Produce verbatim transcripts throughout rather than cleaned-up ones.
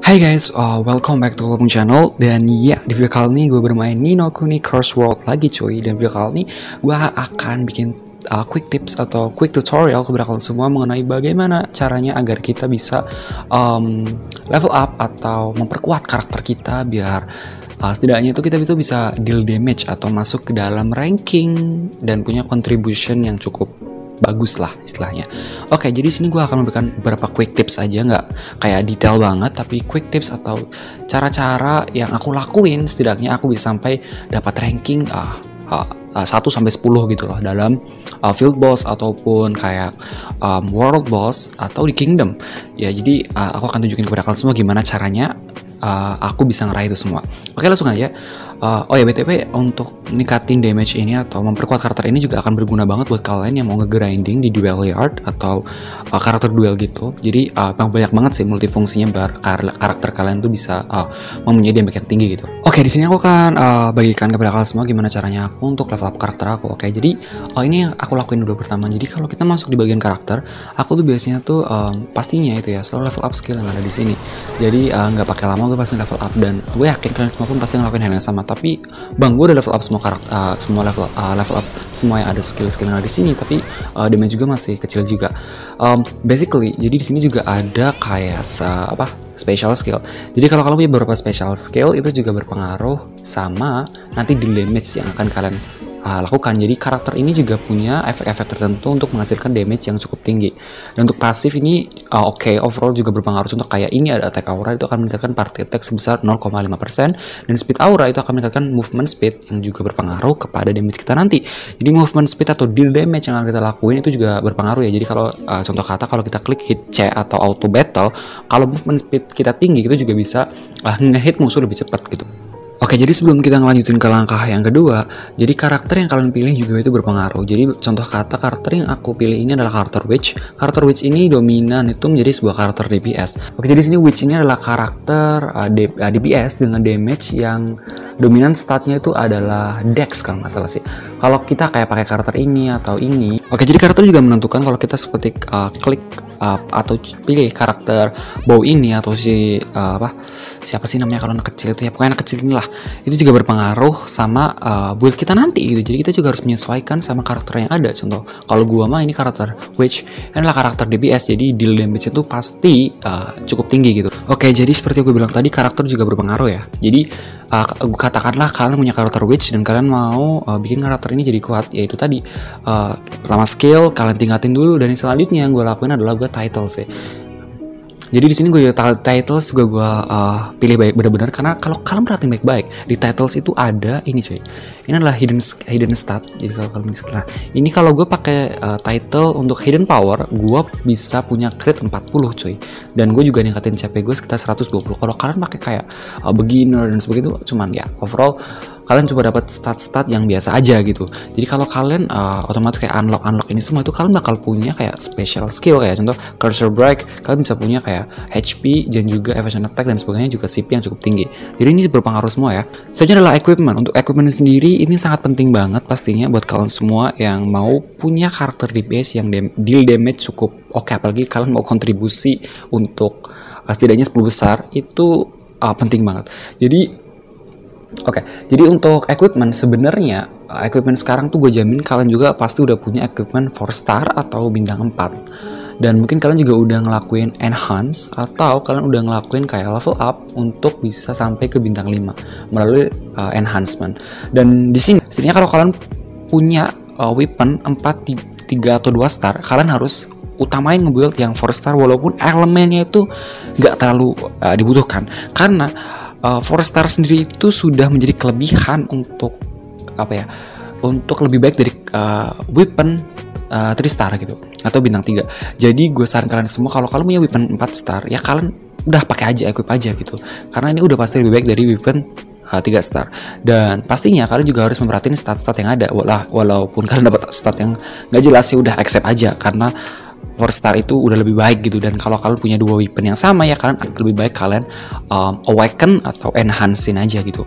Hai guys, uh, welcome back to Lopung Channel. Dan ya, di video kali ini gue bermain Ni no Kuni Cross World lagi cuy. Dan video kali ini gue akan bikin uh, quick tips atau quick tutorial kepada kalian semua mengenai bagaimana caranya agar kita bisa um, level up atau memperkuat karakter kita biar uh, setidaknya itu kita itu bisa deal damage atau masuk ke dalam ranking dan punya contribution yang cukup bagus lah istilahnya. Oke, jadi sini gue akan memberikan beberapa quick tips aja, nggak kayak detail banget, tapi quick tips atau cara-cara yang aku lakuin setidaknya aku bisa sampai dapat ranking uh, uh, uh, satu sampai sepuluh gitu loh dalam uh, field boss ataupun kayak um, world boss atau di kingdom. Ya, jadi uh, aku akan tunjukin kepada kalian semua gimana caranya uh, aku bisa ngeraih itu semua. Oke, langsung aja. Uh, oh ya, B T W untuk ningkatin damage ini atau memperkuat karakter ini juga akan berguna banget buat kalian yang mau nge-grinding di duel yard atau uh, karakter duel gitu. Jadi uh, banyak banget sih multifungsinya biar karakter kalian tuh bisa uh, mempunyai damage yang tinggi gitu. Oke, di sini aku akan uh, bagikan kepada kalian semua gimana caranya aku untuk level up karakter aku. Oke, jadi uh, ini yang aku lakuin dulu pertama. Jadi kalau kita masuk di bagian karakter, aku tuh biasanya tuh um, pastinya itu ya selalu level up skill yang ada di sini. Jadi nggak uh, pakai lama gue pasti level up, dan gue yakin kalian semua pun pasti ngelakuin hal yang sama. Tapi bang, gue udah level up semua karakter, uh, semua level uh, level up semua yang ada skill-skill yang ada di sini, tapi uh, damage juga masih kecil juga. Um, basically, jadi di sini juga ada kayak uh, apa special skill. Jadi kalau kalian punya beberapa special skill itu juga berpengaruh sama nanti di damage yang akan kalian Uh, lakukan. Jadi karakter ini juga punya efek-efek tertentu untuk menghasilkan damage yang cukup tinggi. Dan untuk pasif ini uh, oke, okay, overall juga berpengaruh. Contoh kayak ini ada attack aura, itu akan meningkatkan party attack sebesar nol koma lima persen, dan speed aura itu akan meningkatkan movement speed yang juga berpengaruh kepada damage kita nanti. Jadi movement speed atau deal damage yang akan kita lakuin itu juga berpengaruh ya. Jadi kalau uh, contoh kata kalau kita klik hit C atau auto battle, kalau movement speed kita tinggi itu juga bisa uh, nge-hit musuh lebih cepat gitu. Oke, jadi sebelum kita ngelanjutin ke langkah yang kedua, jadi karakter yang kalian pilih juga itu berpengaruh. Jadi contoh kata karakter yang aku pilih ini adalah karakter Witch. Karakter Witch ini dominan itu menjadi sebuah karakter D P S. Oke, jadi sini Witch ini adalah karakter uh, D, uh, D P S dengan damage yang dominan statnya itu adalah Dex kalau nggak salah sih. Kalau kita kayak pakai karakter ini atau ini. Oke, jadi karakter juga menentukan kalau kita seperti uh, klik uh, atau pilih karakter bow ini atau si uh, apa siapa sih namanya kalau anak kecil itu ya, pokoknya anak kecil inilah, itu juga berpengaruh sama uh, build kita nanti gitu. Jadi kita juga harus menyesuaikan sama karakter yang ada. Contoh kalau gua mah ini karakter Witch, ini adalah karakter D P S, jadi deal damage itu pasti uh, cukup tinggi gitu. Oke, jadi seperti yang gue bilang tadi, karakter juga berpengaruh ya. Jadi uh, katakanlah kalian punya karakter Witch dan kalian mau uh, bikin karakter ini jadi kuat, yaitu tadi uh, pertama skill kalian tingkatin dulu, dan yang selanjutnya yang gue lakuin adalah gue title sih. Jadi di sini gue titles gue gue uh, pilih baik benar-benar, karena kalau kalian perhatiin baik-baik di titles itu ada ini cuy. Ini adalah hidden hidden stat. Jadi kalau kalian nah, ini kalau gue pakai uh, title untuk hidden power, gue bisa punya crit empat puluh cuy. Dan gue juga ningkatin C P gue sekitar seratus dua puluh. Kalau kalian pakai kayak uh, beginner dan sebagainya itu cuman ya overall kalian coba dapat stat-stat yang biasa aja gitu. Jadi kalau kalian uh, otomatis kayak unlock unlock ini semua itu kalian bakal punya kayak special skill, kayak contoh cursor break, kalian bisa punya kayak H P dan juga evasion attack dan sebagainya, juga C P yang cukup tinggi. Jadi ini berpengaruh semua ya. Selanjutnya adalah equipment. Untuk equipment sendiri ini sangat penting banget pastinya buat kalian semua yang mau punya karakter D P S yang dam- deal damage cukup oke, okay, apalagi kalian mau kontribusi untuk uh, setidaknya sepuluh besar, itu uh, penting banget. Jadi Oke, okay, jadi untuk equipment sebenarnya uh, equipment sekarang tuh gue jamin kalian juga pasti udah punya equipment four star atau bintang empat. Dan mungkin kalian juga udah ngelakuin enhance atau kalian udah ngelakuin kayak level up untuk bisa sampai ke bintang lima melalui uh, enhancement. Dan di sini setidaknya kalau kalian punya uh, weapon empat, tiga atau dua star, kalian harus utamain nge-build yang four star walaupun elemennya itu nggak terlalu uh, dibutuhkan, karena Uh, four star sendiri itu sudah menjadi kelebihan untuk apa ya, untuk lebih baik dari uh, weapon uh, three star gitu atau bintang tiga. Jadi gue saran kalian semua kalau kalian punya weapon empat star ya kalian udah pakai aja, equip aja gitu, karena ini udah pasti lebih baik dari weapon uh, tiga star. Dan pastinya kalian juga harus memperhatiin stat-stat yang ada. Walau, walaupun kalian dapat stat yang nggak jelas ya udah accept aja, karena four star itu udah lebih baik gitu. Dan kalau kalian punya dua weapon yang sama ya kalian lebih baik kalian um, awaken atau enhancein aja gitu.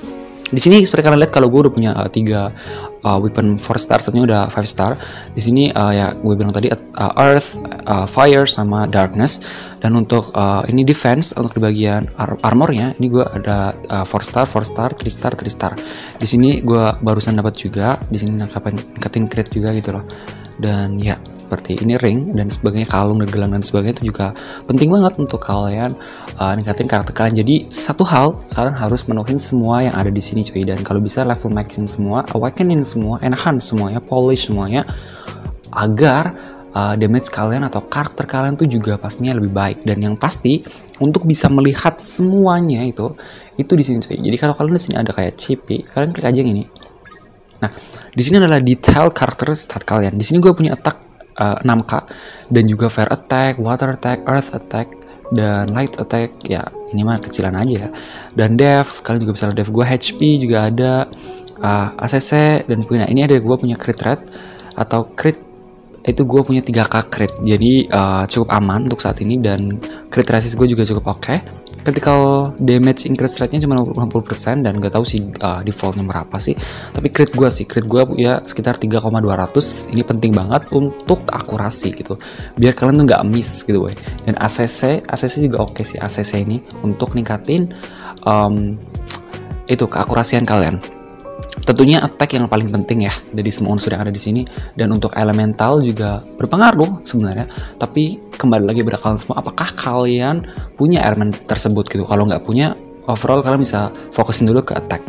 Di sini seperti kalian lihat kalau gue udah punya uh, tiga uh, weapon four star, satunya udah five star. Di sini uh, ya gue bilang tadi uh, earth, uh, fire sama darkness. Dan untuk uh, ini defense, untuk di bagian ar armornya ini gue ada uh, four star, four star, three star, three star. Di sini gue barusan dapat juga, di sini nangkapin crit juga gitu loh. Dan ya seperti ini ring dan sebagainya, kalung dan gelang dan sebagainya itu juga penting banget untuk kalian uh, ningkatin karakter kalian. Jadi satu hal, kalian harus menuhin semua yang ada di sini cuy, dan kalau bisa level maxin semua, awakening semua, enhance semuanya, polish semuanya, agar uh, damage kalian atau karakter kalian tuh juga pastinya lebih baik. Dan yang pasti untuk bisa melihat semuanya itu itu di sini cuy. Jadi kalau kalian di sini ada kayak C P, kalian klik aja yang ini. Nah, di sini adalah detail karakter stat kalian. Di sini gue punya attack Uh, enam K dan juga fire attack, water attack, earth attack, dan light attack. Ya ini mah kecilan aja ya. Dan def, kalian juga bisa lihat def gue, H P juga ada, uh, A C C, dan punya ini ada gue punya crit rate atau crit itu gue punya tiga K crit. Jadi uh, cukup aman untuk saat ini, dan crit resist gue juga cukup oke. Okay. Critical damage increase rate-nya cuma enam puluh persen, dan gak tahu sih uh, defaultnya berapa sih. Tapi crit gue sih, crit gue ya sekitar tiga koma dua ratus. Ini penting banget untuk akurasi gitu, biar kalian tuh gak miss gitu boy. Dan A C C, A C C juga oke okay sih A C C ini untuk ningkatin um, itu keakurasian kalian. Tentunya attack yang paling penting ya dari semua unsur yang ada di sini, dan untuk elemental juga berpengaruh sebenarnya. Tapi kembali lagi pada kalian semua, apakah kalian punya elemen tersebut gitu. Kalau nggak punya, overall kalian bisa fokusin dulu ke attack.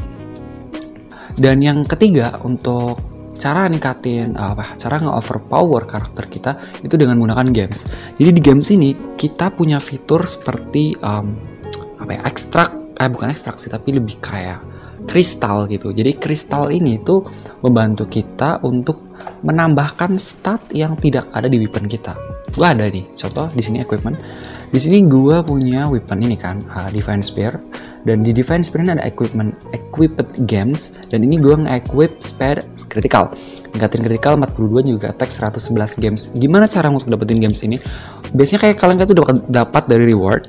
Dan yang ketiga, untuk cara ningkatin apa, cara nge-overpower karakter kita itu dengan menggunakan games. Jadi di games ini kita punya fitur seperti um, apa ya, ekstrak, eh bukan ekstrak sih, tapi lebih kayak kristal gitu. Jadi kristal ini tuh membantu kita untuk menambahkan stat yang tidak ada di weapon kita. Gua ada nih, contoh di sini equipment. Di sini gua punya weapon ini kan, uh, Divine Spear. Dan di Divine Spear ini ada equipment, equipped games. Dan ini gua nge-equip spear critical. Ningkatin critical empat puluh dua, juga attack seratus sebelas games. Gimana cara untuk dapetin games ini? Biasanya kayak kalian tuh dapat dapat dari reward.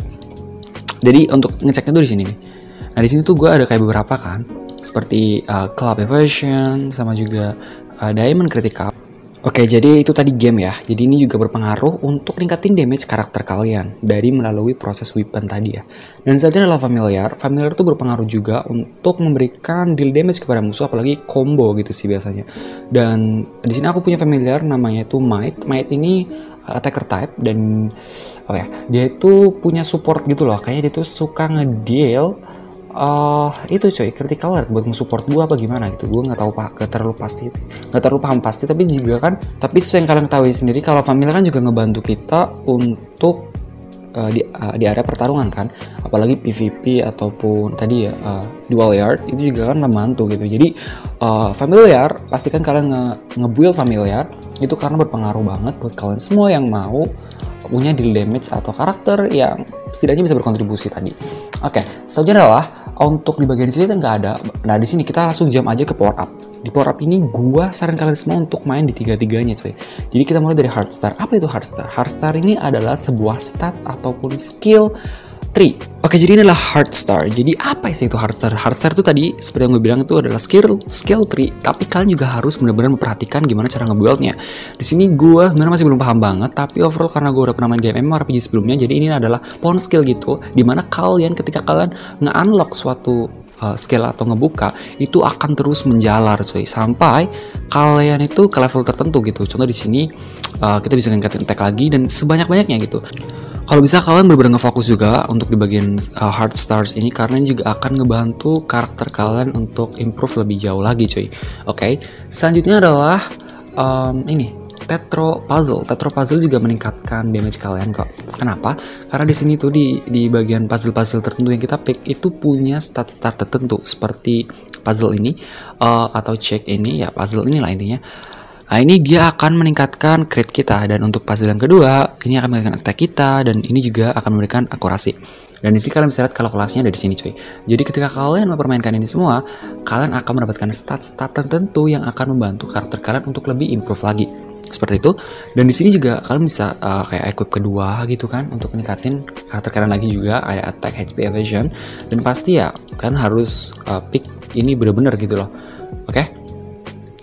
Jadi untuk ngeceknya tuh di sini nih. Nah di sini tuh gue ada kayak beberapa kan, seperti uh, Club Evasion sama juga uh, Diamond Critical. Oke, jadi itu tadi game ya. Jadi ini juga berpengaruh untuk ningkatin damage karakter kalian dari melalui proses weapon tadi ya. Dan selanjutnya adalah familiar. Familiar itu berpengaruh juga untuk memberikan deal damage kepada musuh, apalagi combo gitu sih biasanya. Dan di sini aku punya familiar namanya itu Might. Might ini attacker type, dan apa ya? Dia itu punya support gitu loh. Kayaknya dia tuh suka ngedeal Uh, itu coy, critical alert buat nge-support gue apa gimana gitu. Gue nggak tahu pak, gak terlalu pasti, nggak terlalu paham pasti. Tapi juga kan, tapi itu yang kalian ketahui sendiri, kalau familiar kan juga ngebantu kita untuk uh, di, uh, di area pertarungan kan, apalagi P V P ataupun tadi ya uh, dual yard itu juga kan membantu gitu. Jadi uh, familiar, pastikan kalian nge nge-build familiar itu karena berpengaruh banget buat kalian semua yang mau punya deal damage atau karakter yang setidaknya bisa berkontribusi tadi. Oke, okay, selanjutnya adalah untuk di bagian sini nggak ada. Nah di sini kita langsung jump aja ke power up. Di power up ini gua saran kalian semua untuk main di tiga-tiganya coy. Jadi kita mulai dari hard star. Apa itu hard star? Hard star ini adalah sebuah stat ataupun skill tree. Oke, jadi ini adalah hard star. Jadi apa sih itu hard star? Hard star itu tadi seperti yang gue bilang itu adalah skill skill tree. Tapi kalian juga harus benar-benar memperhatikan gimana cara nge-buildnya. Di sini gue sebenarnya masih belum paham banget. Tapi overall karena gue udah pernah main game M M O R P G sebelumnya, jadi ini adalah pohon skill gitu. Dimana kalian ketika kalian nge-unlock suatu uh, skill atau ngebuka, itu akan terus menjalar coy sampai kalian itu ke level tertentu gitu. Contoh di sini uh, kita bisa ningkatin attack lagi dan sebanyak-banyaknya gitu. Kalau bisa kalian benar-benar ngefokus juga untuk di bagian uh, hard stars ini, karena ini juga akan ngebantu karakter kalian untuk improve lebih jauh lagi cuy. Oke, okay. Selanjutnya adalah um, ini Tetro Puzzle. Tetro Puzzle juga meningkatkan damage kalian kok. Kenapa? Karena di sini tuh di di bagian puzzle-puzzle tertentu yang kita pick itu punya stat-stat tertentu, seperti puzzle ini uh, atau check ini ya, puzzle inilah intinya. Nah ini dia akan meningkatkan crit kita, dan untuk puzzle yang kedua ini akan meningkatkan attack kita, dan ini juga akan memberikan akurasi. Dan di sini kalian bisa lihat kalkulasinya ada di sini cuy. Jadi ketika kalian mempermainkan ini semua, kalian akan mendapatkan stat-stat tertentu yang akan membantu karakter kalian untuk lebih improve lagi. Seperti itu. Dan di sini juga kalian bisa uh, kayak equip kedua gitu kan, untuk meningkatin karakter kalian lagi juga, ada attack, H P, evasion, dan pasti ya kan harus uh, pick ini bener-bener gitu loh. Oke. Okay?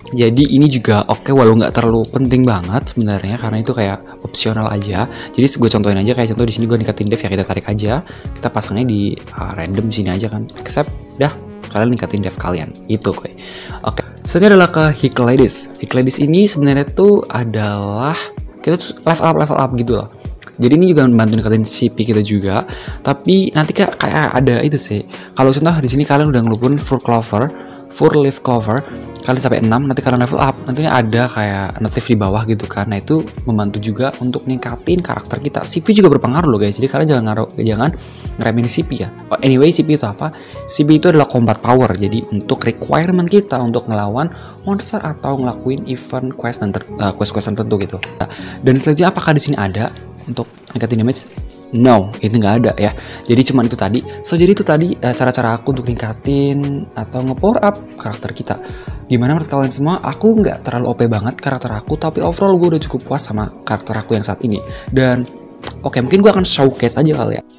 Jadi ini juga oke, okay, walau nggak terlalu penting banget sebenarnya karena itu kayak opsional aja. Jadi gue contohin aja, kayak contoh di sini gue ningkatin dev ya, kita tarik aja, kita pasangnya di uh, random sini aja kan, accept, dah kalian ningkatin dev kalian itu kok. Oke, okay. Selanjutnya adalah ke Hickladies. Hickladies ini sebenarnya tuh adalah kita tuh level up level up gitu loh. Jadi ini juga membantu ningkatin C P kita juga. Tapi nanti kayak kayak ada itu sih. Kalau contoh di sini kalian udah ngelupin full clover, full leaf clover, kalian sampai enam, nanti kalian level up, nantinya ada kayak notif di bawah gitu kan. Nah itu membantu juga untuk ningkatin karakter kita. C P juga berpengaruh loh guys, jadi kalian jangan ngaruh, jangan ngeremehin C P ya. Oh, anyway, C P itu apa? C P itu adalah combat power, jadi untuk requirement kita untuk ngelawan monster atau ngelakuin event quest dan ter, uh, quest-quest tertentu gitu. Nah, dan selanjutnya apakah di sini ada untuk ningkatin damage? No, itu nggak ada ya. Jadi cuman itu tadi. So jadi itu tadi uh, cara-cara aku untuk ningkatin atau nge-power up karakter kita. Gimana menurut kalian semua? Aku nggak terlalu O P banget karakter aku, tapi overall gue udah cukup puas sama karakter aku yang saat ini. Dan oke, okay, mungkin gue akan showcase aja kali ya.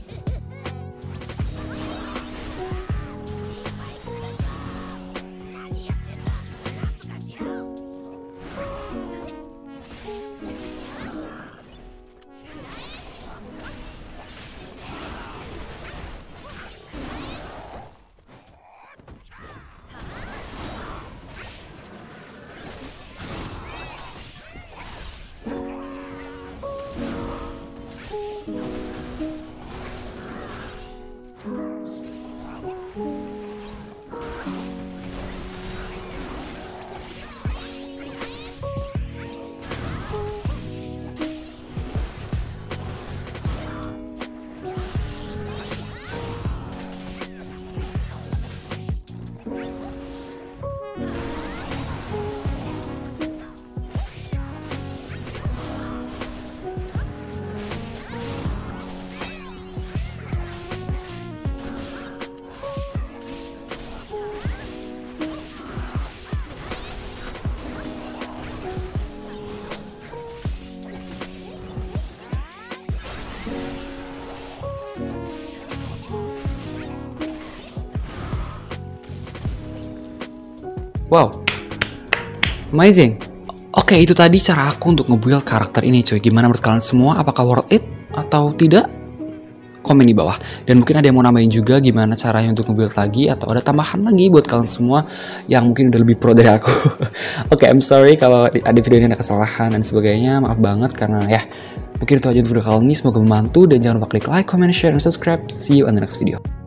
Wow, amazing. Oke, itu tadi cara aku untuk nge-build karakter ini cuy. Gimana menurut kalian semua? Apakah worth it atau tidak? Komen di bawah. Dan mungkin ada yang mau nambahin juga gimana caranya untuk nge-build lagi, atau ada tambahan lagi buat kalian semua yang mungkin udah lebih pro dari aku. Oke, I'm sorry kalau ada video ini ada kesalahan dan sebagainya. Maaf banget karena ya mungkin itu aja untuk video kali ini. Semoga membantu dan jangan lupa klik like, comment, share, dan subscribe. See you on the next video.